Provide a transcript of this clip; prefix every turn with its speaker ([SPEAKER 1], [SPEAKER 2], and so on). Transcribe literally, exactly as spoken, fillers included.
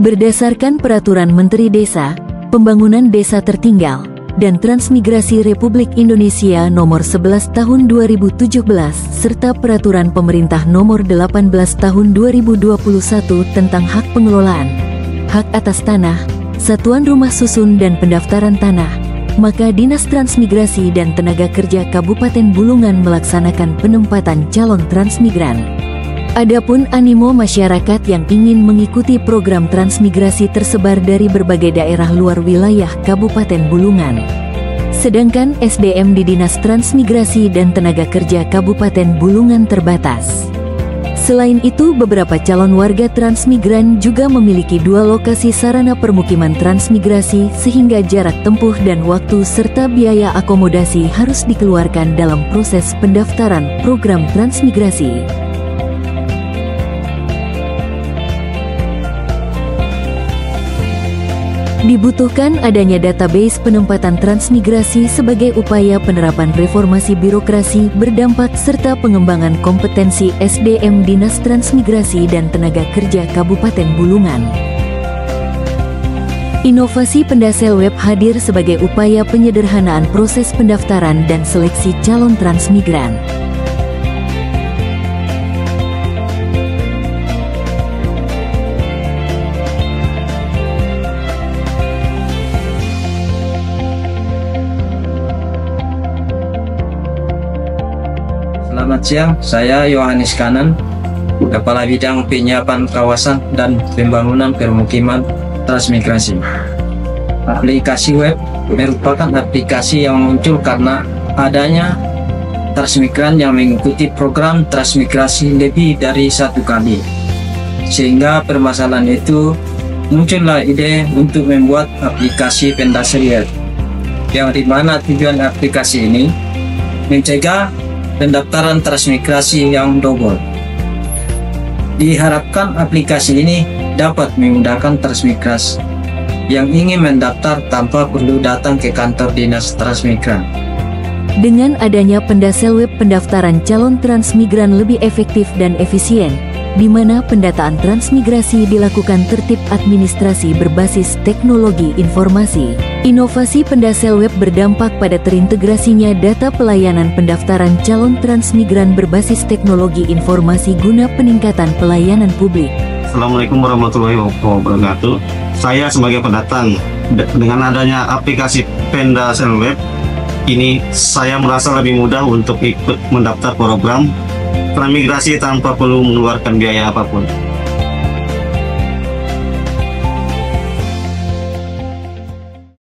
[SPEAKER 1] Berdasarkan Peraturan Menteri Desa, Pembangunan Desa Tertinggal, dan Transmigrasi Republik Indonesia Nomor sebelas Tahun dua ribu tujuh belas serta Peraturan Pemerintah Nomor delapan belas Tahun dua ribu dua puluh satu tentang hak pengelolaan, hak atas tanah, satuan rumah susun dan pendaftaran tanah, maka Dinas Transmigrasi dan Tenaga Kerja Kabupaten Bulungan melaksanakan penempatan calon transmigran. Adapun animo masyarakat yang ingin mengikuti program transmigrasi tersebar dari berbagai daerah luar wilayah Kabupaten Bulungan. Sedangkan S D M di Dinas Transmigrasi dan Tenaga Kerja Kabupaten Bulungan terbatas. Selain itu, beberapa calon warga transmigran juga memiliki dua lokasi sarana permukiman transmigrasi sehingga jarak tempuh dan waktu serta biaya akomodasi harus dikeluarkan dalam proses pendaftaran program transmigrasi. Dibutuhkan adanya database penempatan transmigrasi sebagai upaya penerapan reformasi birokrasi berdampak serta pengembangan kompetensi S D M Dinas Transmigrasi dan Tenaga Kerja Kabupaten Bulungan. Inovasi pendasel web hadir sebagai upaya penyederhanaan proses pendaftaran dan seleksi calon transmigran.
[SPEAKER 2] Selamat siang, saya Yohanes Kanan, Kepala Bidang Penyiapan Kawasan dan Pembangunan Permukiman Transmigrasi. Aplikasi web merupakan aplikasi yang muncul karena adanya transmigran yang mengikuti program transmigrasi lebih dari satu kali. Sehingga permasalahan itu muncullah ide untuk membuat aplikasi pendasar web, yang dimana tujuan aplikasi ini mencegah pendaftaran transmigrasi yang double. Diharapkan aplikasi ini dapat memudahkan transmigran yang ingin mendaftar tanpa perlu datang ke kantor dinas transmigran.
[SPEAKER 1] Dengan adanya pendasel web, pendaftaran calon transmigran lebih efektif dan efisien, di mana pendataan transmigrasi dilakukan tertib administrasi berbasis teknologi informasi. Inovasi pendasel web berdampak pada terintegrasinya data pelayanan pendaftaran calon transmigran berbasis teknologi informasi guna peningkatan pelayanan publik.
[SPEAKER 3] Assalamualaikum warahmatullahi wabarakatuh. Saya sebagai pendatang, dengan adanya aplikasi pendasel web ini, saya merasa lebih mudah untuk ikut mendaftar program transmigrasi tanpa perlu mengeluarkan biaya apapun.